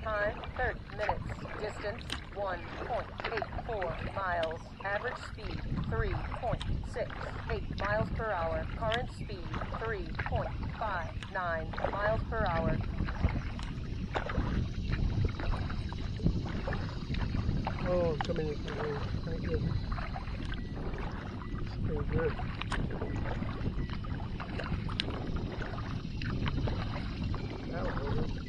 Time 30 minutes. Distance 1.84 miles. Average speed 3.68 miles per hour. Current speed 3.59 miles per hour. Oh, I'm coming in through here. Thank goodness. It's pretty good. That was